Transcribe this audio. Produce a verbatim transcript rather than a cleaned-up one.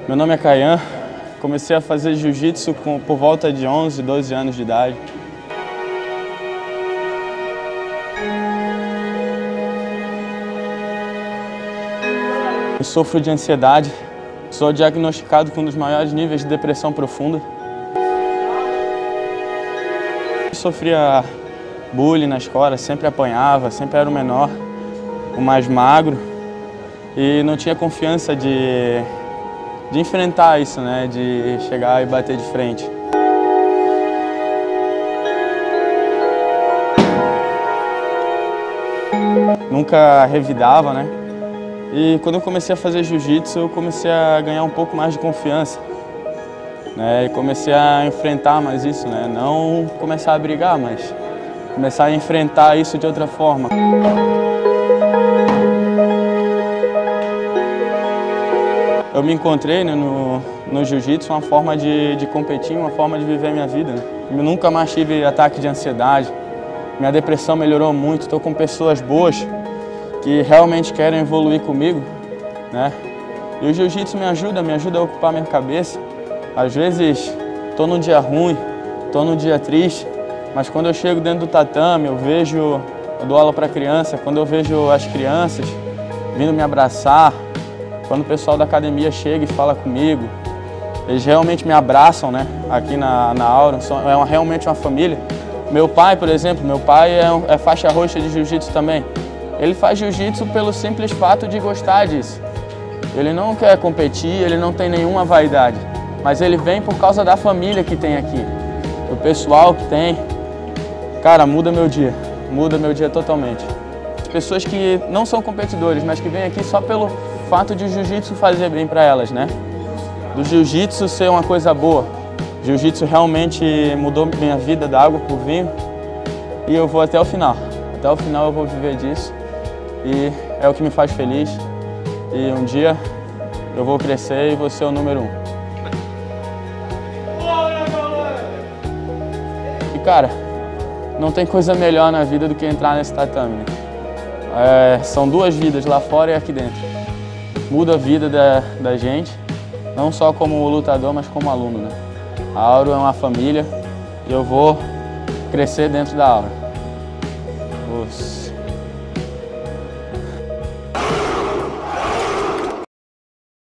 Meu nome é Caian, comecei a fazer jiu-jitsu por volta de onze, doze anos de idade. Eu sofro de ansiedade, sou diagnosticado com um dos maiores níveis de depressão profunda. Eu sofria bullying na escola, sempre apanhava, sempre era o menor, o mais magro e não tinha confiança de, de enfrentar isso, né? De chegar e bater de frente. Nunca revidava, né? E quando eu comecei a fazer jiu-jitsu, eu comecei a ganhar um pouco mais de confiança, né? E comecei a enfrentar mais isso, né? Não começar a brigar, mas começar a enfrentar isso de outra forma. Eu me encontrei, né, no, no jiu-jitsu uma forma de, de competir, uma forma de viver a minha vida, né? Eu nunca mais tive ataque de ansiedade, minha depressão melhorou muito, estou com pessoas boas que realmente querem evoluir comigo, né? E o jiu-jitsu me ajuda, me ajuda a ocupar minha cabeça. Às vezes estou num dia ruim, estou num dia triste, mas quando eu chego dentro do tatame, eu vejo, eu dou aula para criança, quando eu vejo as crianças vindo me abraçar, quando o pessoal da academia chega e fala comigo, eles realmente me abraçam, né? Aqui na, na aula, é uma, realmente uma família. Meu pai, por exemplo, meu pai é, um, é faixa roxa de jiu-jitsu também. Ele faz jiu-jitsu pelo simples fato de gostar disso. Ele não quer competir, ele não tem nenhuma vaidade, mas ele vem por causa da família que tem aqui, do pessoal que tem. Cara, muda meu dia, muda meu dia totalmente. As pessoas que não são competidores, mas que vêm aqui só pelo fato de o jiu-jitsu fazer bem para elas, né? Do jiu-jitsu ser uma coisa boa. Jiu-jitsu realmente mudou minha vida da água pro vinho e eu vou até o final. Até o final eu vou viver disso. E é o que me faz feliz. E um dia eu vou crescer e vou ser o número um. E cara, não tem coisa melhor na vida do que entrar nesse tatame, né? É, são duas vidas, lá fora e aqui dentro. Muda a vida da, da gente, não só como lutador, mas como aluno, né? A Auro é uma família e eu vou crescer dentro da Auro. Os...